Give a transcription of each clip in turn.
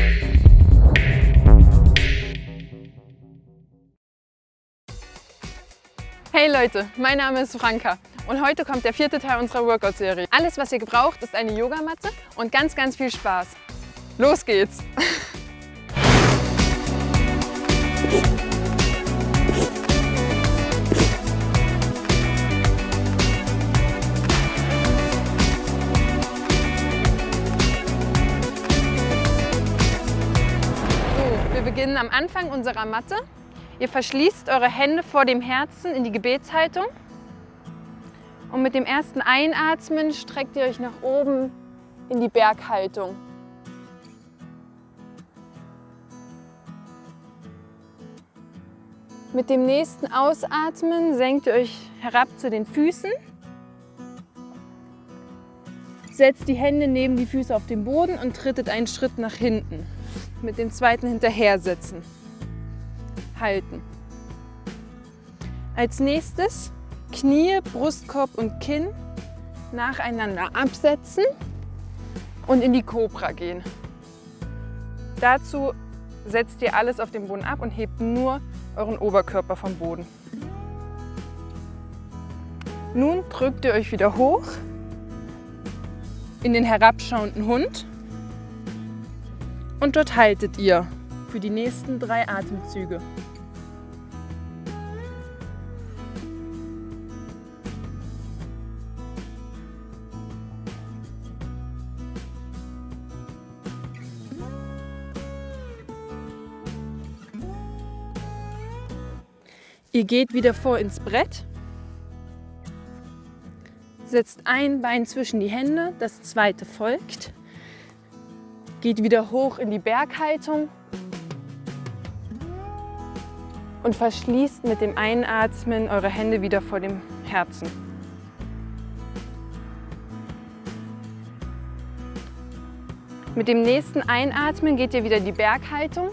Hey Leute, mein Name ist Franka und heute kommt der 4. Teil unserer Workout-Serie. Alles, was ihr braucht, ist eine Yogamatte und ganz, ganz viel Spaß. Los geht's! So, wir beginnen am Anfang unserer Matte. Ihr verschließt eure Hände vor dem Herzen in die Gebetshaltung und mit dem ersten Einatmen streckt ihr euch nach oben in die Berghaltung. Mit dem nächsten Ausatmen senkt ihr euch herab zu den Füßen, setzt die Hände neben die Füße auf den Boden und trittet einen Schritt nach hinten. Mit dem zweiten hinterher setzen. Halten. Als nächstes Knie, Brustkorb und Kinn nacheinander absetzen und in die Kobra gehen. Dazu setzt ihr alles auf den Boden ab und hebt nur euren Oberkörper vom Boden. Nun drückt ihr euch wieder hoch in den herabschauenden Hund und dort haltet ihr für die nächsten 3 Atemzüge. Ihr geht wieder vor ins Brett, setzt ein Bein zwischen die Hände, das zweite folgt, geht wieder hoch in die Berghaltung und verschließt mit dem Einatmen eure Hände wieder vor dem Herzen. Mit dem nächsten Einatmen geht ihr wieder in die Berghaltung.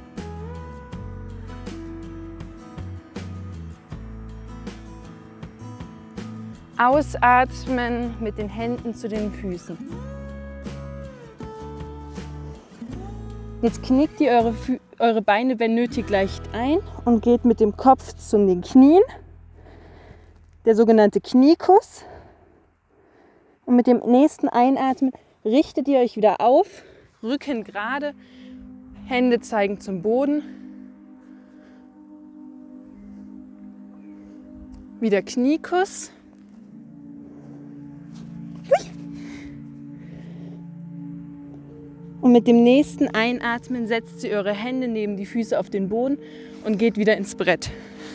Ausatmen mit den Händen zu den Füßen. Jetzt knickt ihr eure Beine, wenn nötig, leicht ein und geht mit dem Kopf zu den Knien. Der sogenannte Kniekuss. Und mit dem nächsten Einatmen richtet ihr euch wieder auf, Rücken gerade, Hände zeigen zum Boden. Wieder Kniekuss. Und mit dem nächsten Einatmen setzt ihr eure Hände neben die Füße auf den Boden und geht wieder ins Brett.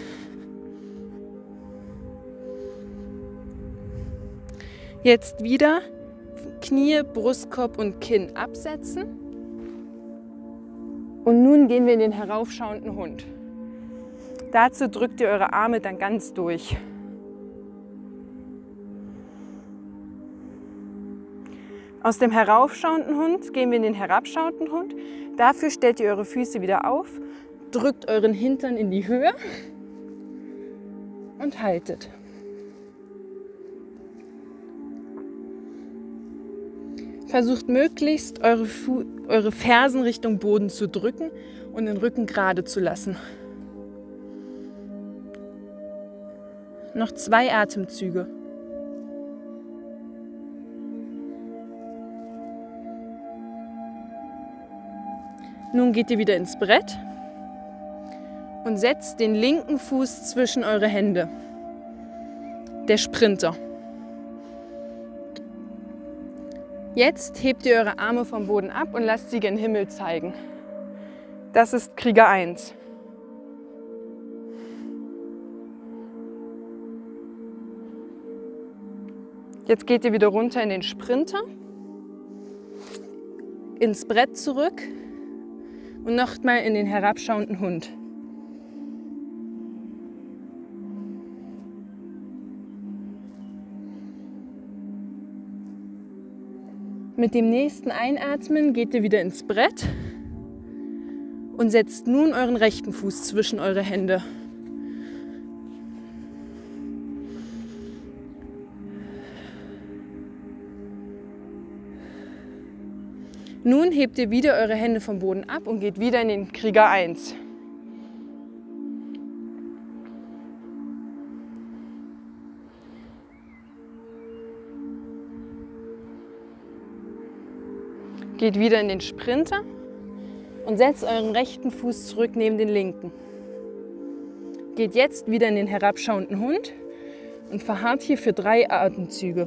Jetzt wieder Knie, Brustkorb und Kinn absetzen. Und nun gehen wir in den heraufschauenden Hund. Dazu drückt ihr eure Arme dann ganz durch. Aus dem heraufschauenden Hund gehen wir in den herabschauenden Hund. Dafür stellt ihr eure Füße wieder auf, drückt euren Hintern in die Höhe und haltet. Versucht möglichst eure Fersen Richtung Boden zu drücken und den Rücken gerade zu lassen. Noch 2 Atemzüge. Nun geht ihr wieder ins Brett und setzt den linken Fuß zwischen eure Hände. Der Sprinter. Jetzt hebt ihr eure Arme vom Boden ab und lasst sie gen Himmel zeigen. Das ist Krieger 1. Jetzt geht ihr wieder runter in den Sprinter, ins Brett zurück und nochmal in den herabschauenden Hund. Mit dem nächsten Einatmen geht ihr wieder ins Brett und setzt nun euren rechten Fuß zwischen eure Hände. Nun hebt ihr wieder eure Hände vom Boden ab und geht wieder in den Krieger 1. Geht wieder in den Sprinter und setzt euren rechten Fuß zurück neben den linken. Geht jetzt wieder in den herabschauenden Hund und verharrt hier für 3 Atemzüge.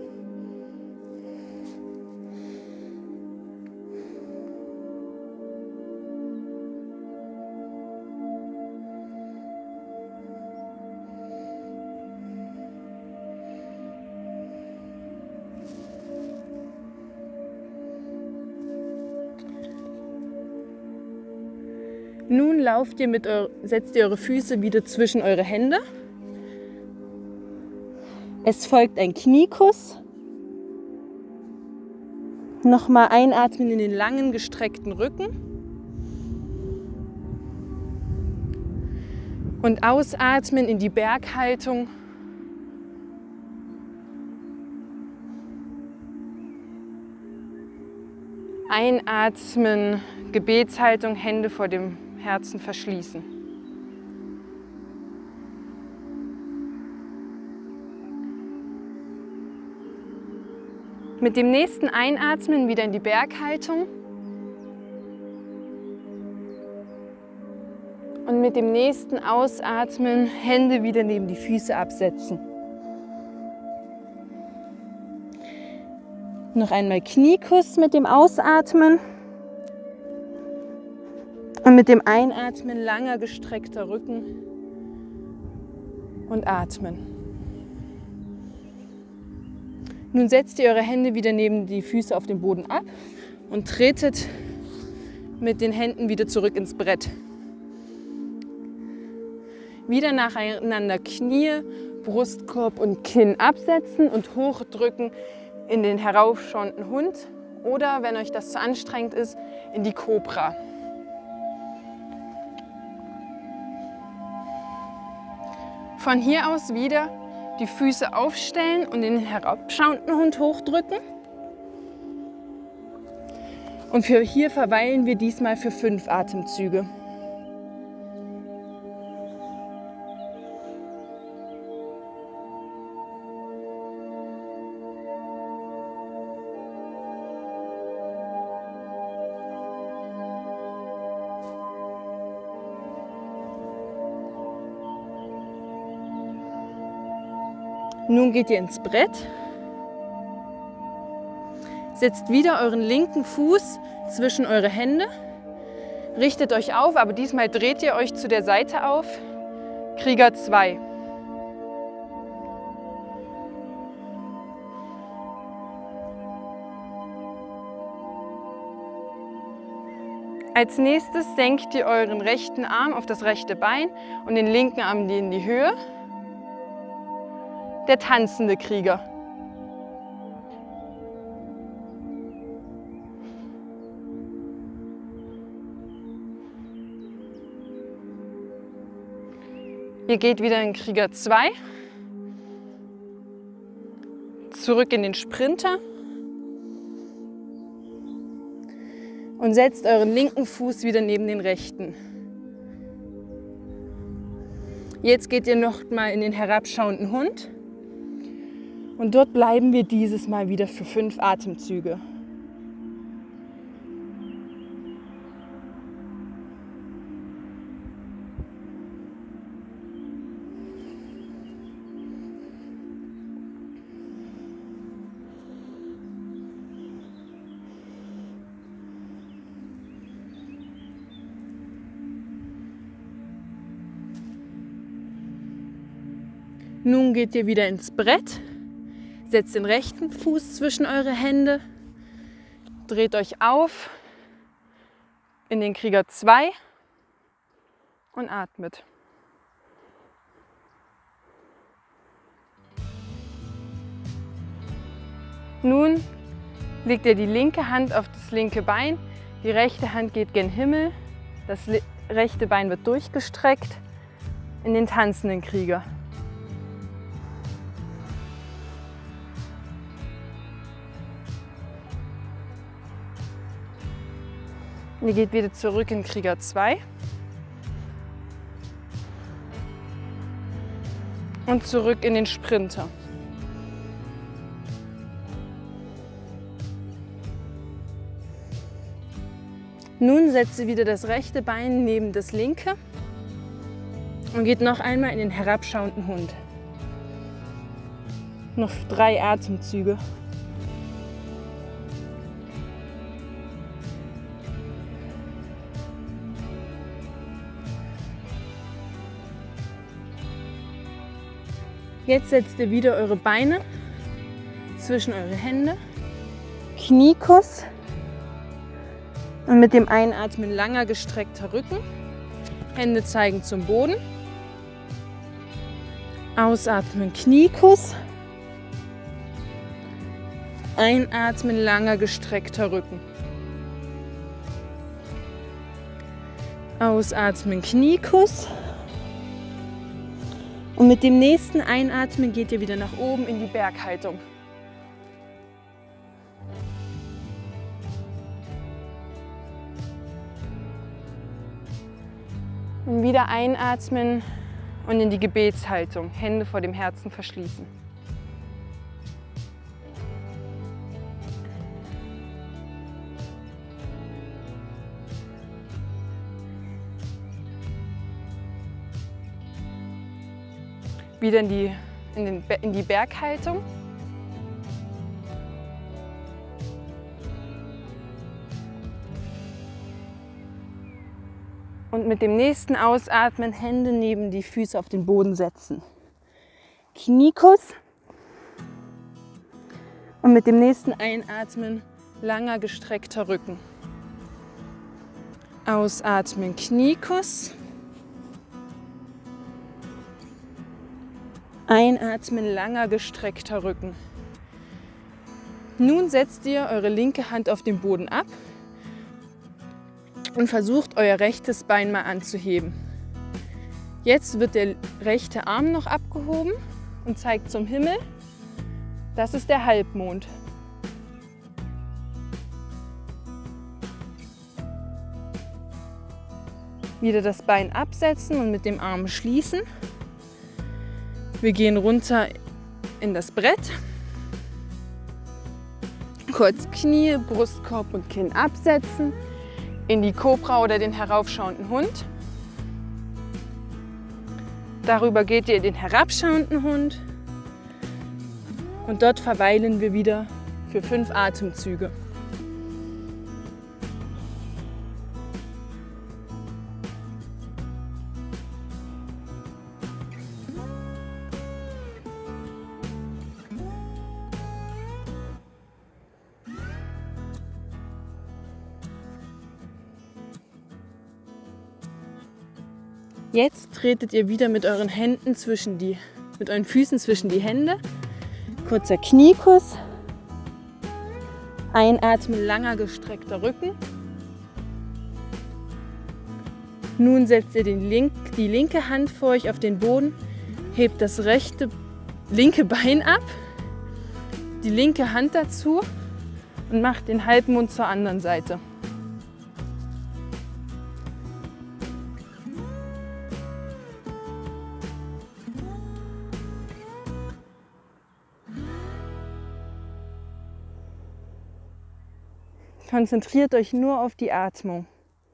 Nun setzt ihr eure Füße wieder zwischen eure Hände. Es folgt ein Kniekuss. Nochmal einatmen in den langen, gestreckten Rücken. Und ausatmen in die Berghaltung. Einatmen, Gebetshaltung, Hände vor dem Herzen verschließen. Mit dem nächsten Einatmen wieder in die Berghaltung und mit dem nächsten Ausatmen Hände wieder neben die Füße absetzen. Noch einmal Kniekuss mit dem Ausatmen. Und mit dem Einatmen langer gestreckter Rücken und atmen. Nun setzt ihr eure Hände wieder neben die Füße auf den Boden ab und tretet mit den Händen wieder zurück ins Brett. Wieder nacheinander Knie, Brustkorb und Kinn absetzen und hochdrücken in den heraufschauenden Hund oder, wenn euch das zu anstrengend ist, in die Kobra. Von hier aus wieder die Füße aufstellen und den herabschauenden Hund hochdrücken. Und hier verweilen wir diesmal für 5 Atemzüge. Nun geht ihr ins Brett, setzt wieder euren linken Fuß zwischen eure Hände, richtet euch auf, aber diesmal dreht ihr euch zu der Seite auf, Krieger 2. Als nächstes senkt ihr euren rechten Arm auf das rechte Bein und den linken Arm in die Höhe. Der tanzende Krieger. Ihr geht wieder in Krieger 2, zurück in den Sprinter und setzt euren linken Fuß wieder neben den rechten. Jetzt geht ihr noch mal in den herabschauenden Hund. Und dort bleiben wir dieses Mal wieder für 5 Atemzüge. Nun geht ihr wieder ins Brett. Setzt den rechten Fuß zwischen eure Hände, dreht euch auf in den Krieger 2 und atmet. Nun legt ihr die linke Hand auf das linke Bein, die rechte Hand geht gen Himmel, das rechte Bein wird durchgestreckt in den tanzenden Krieger. Und ihr geht wieder zurück in Krieger 2. Und zurück in den Sprinter. Nun setzt ihr wieder das rechte Bein neben das linke und geht noch einmal in den herabschauenden Hund. Noch 3 Atemzüge. Jetzt setzt ihr wieder eure Beine zwischen eure Hände, Kniekuss und mit dem Einatmen langer gestreckter Rücken. Hände zeigen zum Boden. Ausatmen, Kniekuss. Einatmen, langer gestreckter Rücken. Ausatmen, Kniekuss. Und mit dem nächsten Einatmen geht ihr wieder nach oben in die Berghaltung. Und wieder einatmen und in die Gebetshaltung. Hände vor dem Herzen verschließen. Wieder in die Berghaltung. Und mit dem nächsten Ausatmen Hände neben die Füße auf den Boden setzen. Kniekuss. Und mit dem nächsten Einatmen langer gestreckter Rücken. Ausatmen, Kniekuss. Einatmen, langer gestreckter Rücken. Nun setzt ihr eure linke Hand auf den Boden ab und versucht euer rechtes Bein mal anzuheben. Jetzt wird der rechte Arm noch abgehoben und zeigt zum Himmel. Das ist der Halbmond. Wieder das Bein absetzen und mit dem Arm schließen. Wir gehen runter in das Brett. Kurz Knie, Brustkorb und Kinn absetzen. In die Kobra oder den heraufschauenden Hund. Darüber geht ihr in den herabschauenden Hund. Und dort verweilen wir wieder für 5 Atemzüge. Jetzt tretet ihr wieder mit euren mit euren Füßen zwischen die Hände. Kurzer Kniekuss. Einatmen, langer gestreckter Rücken. Nun setzt ihr die linke Hand vor euch auf den Boden, hebt das linke Bein ab, die linke Hand dazu und macht den Halbmond zur anderen Seite. Konzentriert euch nur auf die Atmung.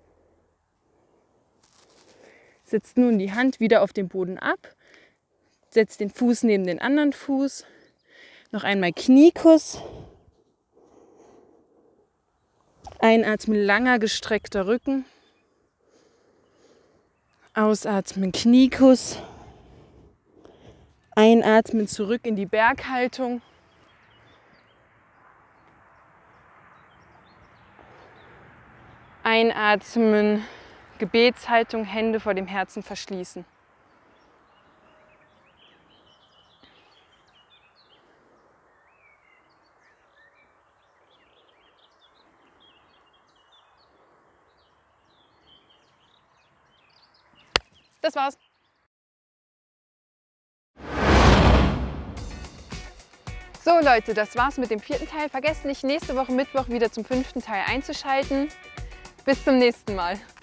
Setzt nun die Hand wieder auf den Boden ab. Setzt den Fuß neben den anderen Fuß. Noch einmal Kniekuss. Einatmen, langer gestreckter Rücken. Ausatmen, Kniekuss. Einatmen, zurück in die Berghaltung. Einatmen, Gebetshaltung, Hände vor dem Herzen verschließen. Das war's. So Leute, das war's mit dem 4. Teil. Vergesst nicht, nächste Woche Mittwoch wieder zum 5. Teil einzuschalten. Bis zum nächsten Mal.